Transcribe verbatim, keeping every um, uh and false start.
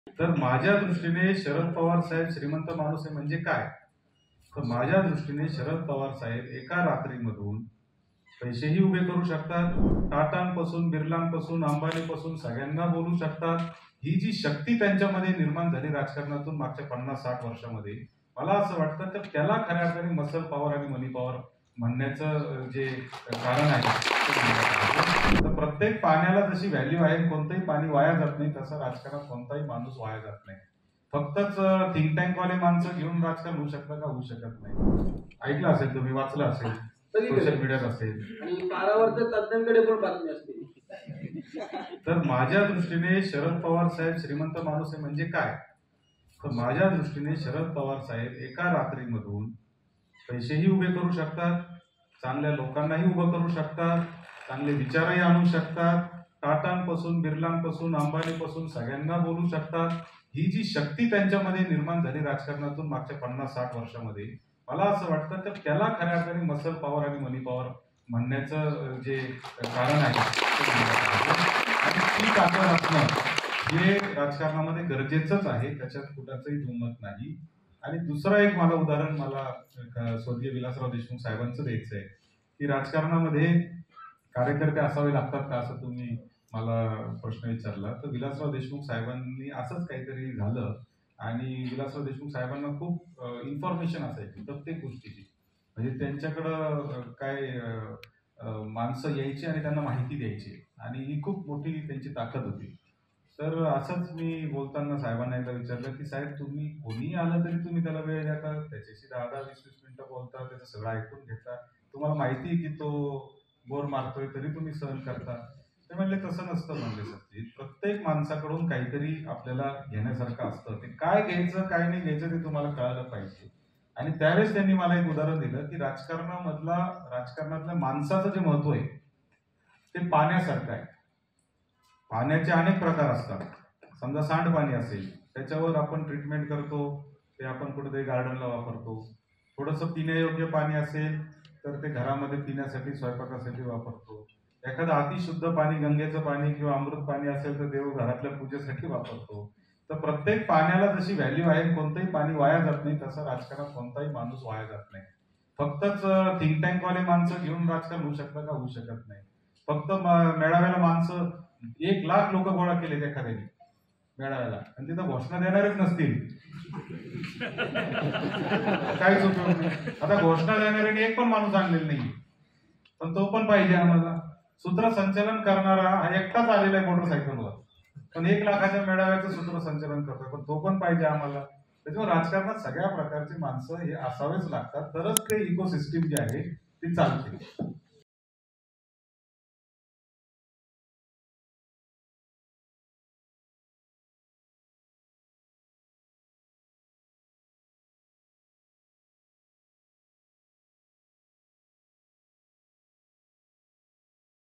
तर माझ्या दृष्टीने शरद पवार साहेब श्रीमंत माणूस आहे म्हणजे काय? तर माझ्या दृष्टीने शरद पवार साहेब एका रात्रीमधून पैसेही उभे करू शकतात, टाटांपासून बिर्लांपासून अंबानीपासून सगळ्यांना बोलू शकतात. ही जी शक्ती त्यांच्यामध्ये निर्माण झाली राजकारणातून मागच्या पन्नास साठ वर्षामध्ये, मला असं वाटतं तर त्याला खऱ्या अर्थाने मसल पॉवर आणि मनी पॉवर म्हणण्याचं जे कारण आहे, तर प्रत्येक पाण्याला जशी व्हॅल्यू आहे, कोणतंही पाणी वाया जात नाही, तसं राजकारणात कोणताही माणूस वाया जात नाही. फक्तच थिंक टँक वाले माणसं घेऊन राजकारण होऊ शकतं का? होऊ शकत नाही. ऐकलं असेल, तुम्ही वाचलं असेल, सोशल मीडियात असेल, आणि पारावरच्या तज्ञांकडे पण बातमी असते. तर माझ्या दृष्टीने शरद पवार साहेब श्रीमंत माणूस आहे म्हणजे काय? तर माझ्या दृष्टीने शरद पवार साहेब एका रात्रीमधून पैसेही उभे करू शकतात, चांगल्या लोकांनाही उभं करू शकतात, चांगले विचारही आणू शकतात, टाटांपासून बिर्लांपासून अंबानीपासून सगळ्यांना बोलू शकतात. ही जी शक्ती त्यांच्यामध्ये निर्माण झाली राजकारणातून मागच्या पन्नास साठ वर्षामध्ये, मला असं वाटतं तर त्याला खऱ्या अर्थाने मसल पॉवर आणि मनी पॉवर म्हणण्याचं जे कारण आहे, आणि ती ताकद असणं हे राजकारणामध्ये गरजेचंच आहे, त्याच्यात कुणाचंही दुमत नाही. आणि दुसरं एक मला उदाहरण मला स्वर्गीय विलासराव देशमुख साहेबांचं द्यायचं आहे की राजकारणामध्ये कार्यकर्ते असावे लागतात का, असं तुम्ही मला प्रश्न विचारला. तर विलासराव देशमुख साहेबांनी असंच काहीतरी झालं आणि विलासराव देशमुख साहेबांना खूप इन्फॉर्मेशन असायची प्रत्येक गोष्टीची, म्हणजे त्यांच्याकडं काय माणसं यायची आणि त्यांना माहिती द्यायची, आणि ही खूप मोठी त्यांची ताकद होती. तर असंच मी बोलताना साहेबांना एकदा विचारलं की साहेब, तुम्ही कोणी आलं तरी तुम्ही त्याला वेळ देता, त्याच्याशी दहा दहा वीस वीस मिनिटं बोलता, त्याचं सगळं ऐकून घेता, तुम्हाला माहिती आहे की तो बोर मारतोय तरी तुम्ही सहन करता. ते म्हणले तसं नसतं म्हणले सत्य, प्रत्येक माणसाकडून काहीतरी आपल्याला घेण्यासारखं असतं, ते काय घ्यायचं काय नाही घ्यायचं ते तुम्हाला कळायला पाहिजे. आणि त्यावेळेस त्यांनी मला एक उदाहरण दिलं की राजकारणामधला राजकारणातल्या माणसाचं जे महत्व आहे ते पाण्यासारखं आहे. पाण्याचे अनेक प्रकार असतात. समजा सांडपाणी असेल, त्याच्यावर आपण ट्रीटमेंट करतो, ते आपण कुठेतरी गार्डनला वापरतो. थोडंसं पिण्यायोग्य पाणी असेल तर ते घरामध्ये पिण्यासाठी स्वयंपाकासाठी वापरतो. एखादं अतिशुद्ध पाणी, गंगेचं पाणी किंवा अमृत पाणी असेल तर देव घरातल्या पूजेसाठी वापरतो. तर प्रत्येक पाण्याला जशी व्हॅल्यू आहे, कोणतंही पाणी वाया जात नाही, तसं राजकारणात कोणताही माणूस वाया जात नाही. फक्तच थिंक टँक वाले माणसं घेऊन राजकारण होऊ शकतं का? होऊ शकत नाही. फक्त मेळाव्याला माणसं एक लाख लोक गोळा केले एखाद्याने मेळाव्याला आणि तिथं घोषणा देणारच नसतील, काहीच उपयोग नाही. आता घोषणा देणाऱ्याने एक पण माणूस आणलेला नाही, पण तो पण पाहिजे आम्हाला. सूत्रसंचालन करणारा हा एकटाच आलेला आहे मोटरसायकलवर, पण एक लाखाच्या मेळाव्याचं सूत्रसंचालन करतोय, पण तो पण पाहिजे आम्हाला. त्याच्यामुळे राजकारणात सगळ्या प्रकारची माणसं हे असावेच लागतात, तरच ते इकोसिस्टीम जे आहे ती चालते.